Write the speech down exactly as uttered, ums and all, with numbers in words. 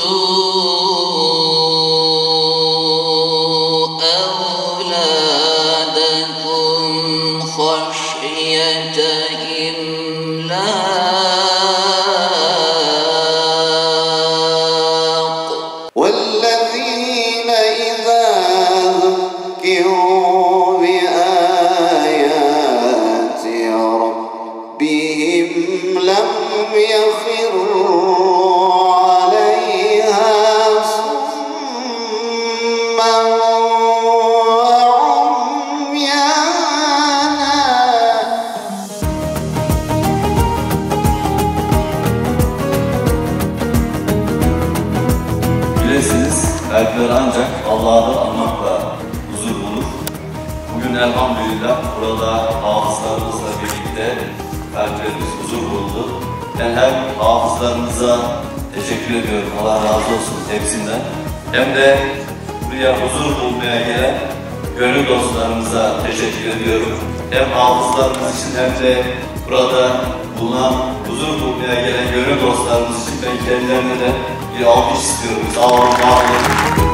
أولادكم خشية إملاق والذين إذا ذكروا بآيات ربهم لم يخروا عليها صما وعميانا. Bilesiniz, kalpler ancak Allah'ı anmakla huzur bulur. Bugün elhamdülillah burada hafızlarımızla birlikte kalplerimiz huzur buldu. Ben hem hafızlarımıza teşekkür ediyorum, Allah razı olsun hepsinden. Hem de buraya huzur bulmaya gelen gönül dostlarımıza teşekkür ediyorum. Hem hafızlarımız için hem de burada bulunan huzur bulmaya gelen gönül dostlarımız için ben kendilerine de bir alkış istiyorum. Sağ olun, var olun.